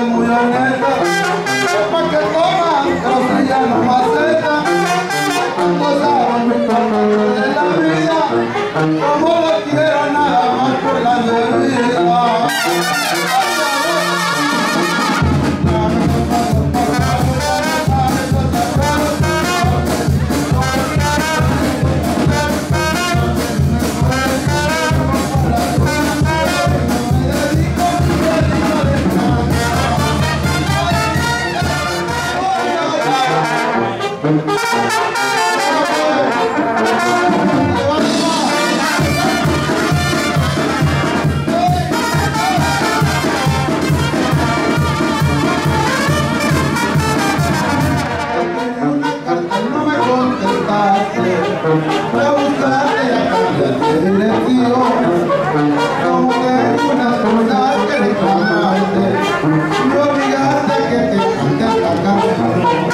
muy honesta, para que toma, pero si ya no maceta, cuando saben de la vida, como lo quiero nada más por la bebida. Voy a buscarte y a cambiarte de dirección, como que una cosa que reclamarte y obligarte a que te cante esta canción.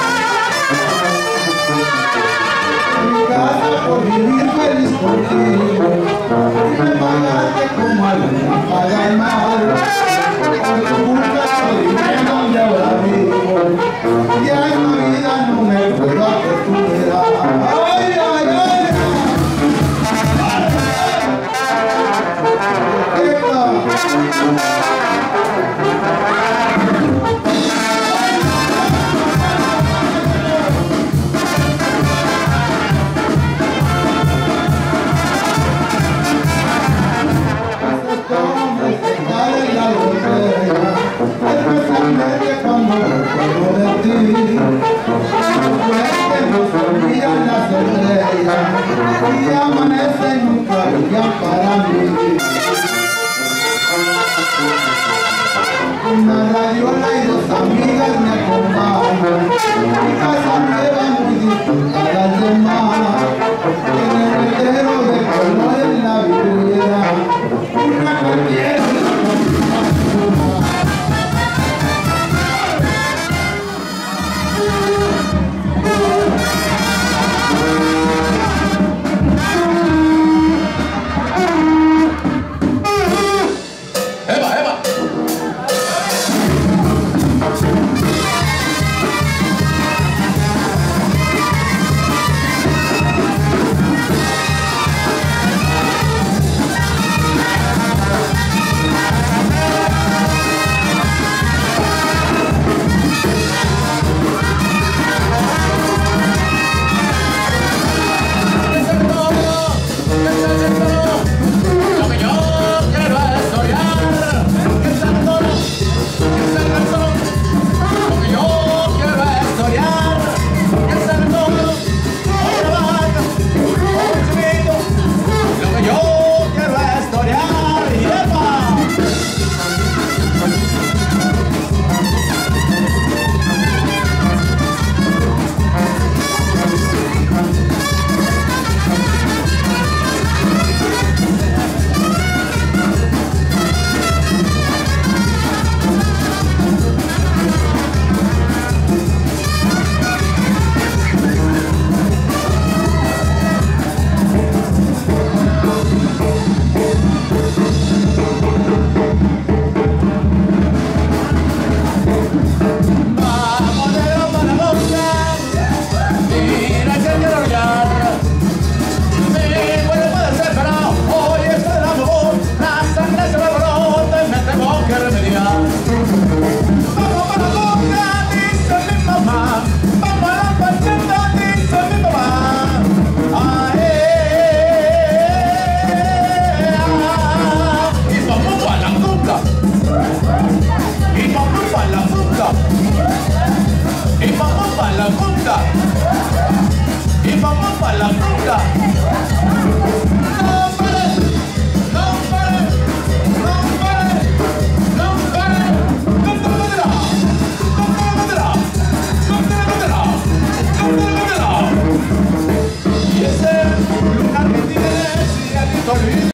En mi casa por vivir feliz contigo, y me pagaste como alguien paga el mal, por tu culpa estoy viviendo donde ahora vivo, y a esta vida no me puedo acostumbrar. ¡Ay, ay, ay! Especialmente cuando recuerdo de ti, después que nos olvidan las estrellas y amanece nunca y